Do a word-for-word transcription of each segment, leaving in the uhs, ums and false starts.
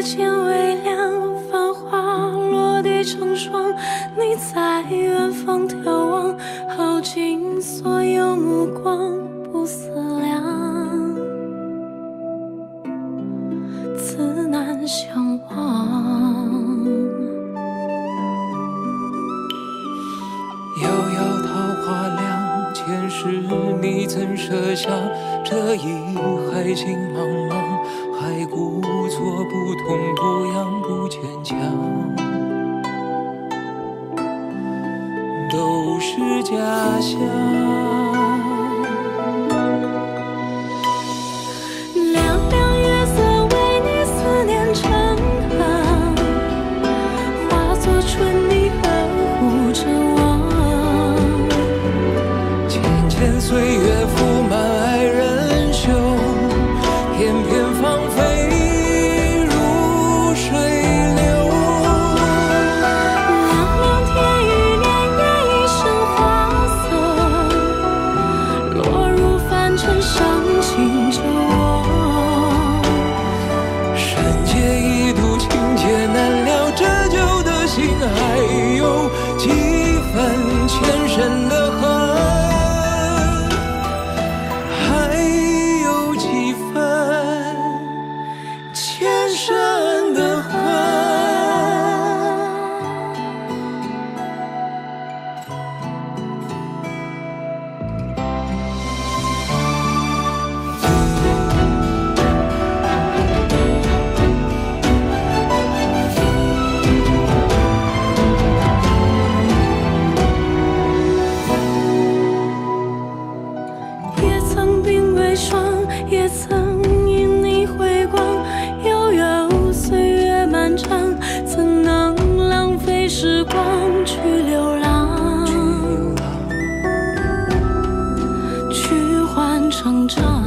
间微凉，繁华落地成霜。你在远方眺望，耗尽所有目光，不思量，自难相忘。 遥遥桃花凉，前世你怎设想？这一海情茫茫，还故作不痛不痒不坚强，都是假象。 凉凉月色为你思念成河，化作春泥呵护着我。 浅浅岁月覆满爱人袖，片片芳菲如水流。 凉凉天与莲叶一生花色，落入凡尘伤情着我。 深劫一度情劫难了，这旧的心还有几分前生的恨，还有几分前生的恨。 也曾鬓微霜，也曾因你回光。悠悠岁月漫长，怎能浪费时光去流浪，去换成长。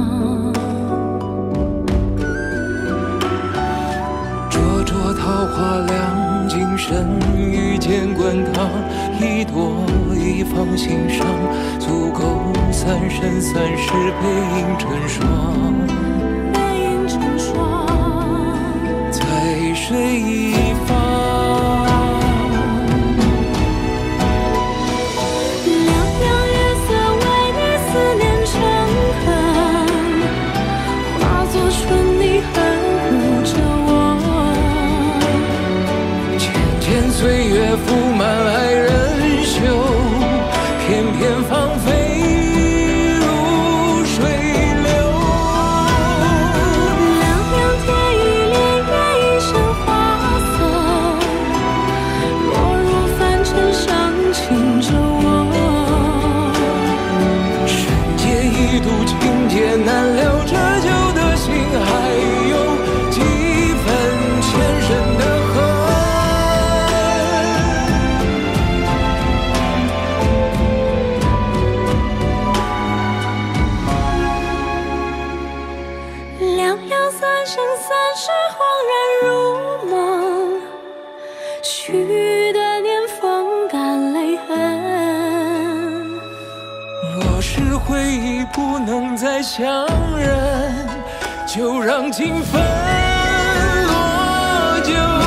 灼灼桃花凉，今生遇见滚烫，一朵一放心上，足够三生三世背影成双。 背影成双， 在水一方。 凉凉月色为你思念成河，化作春泥呵护着我。 浅浅岁月覆满爱人袖，片片芳菲如水流。 凉凉天与莲叶一生花色，落入凡尘伤情着我。 深劫一度情劫难了，这旧的心还有几分前生的恨。 凉凉三生三世，恍然如梦，许的年风干泪痕。 若是回忆不能再相认，就让情分落酒。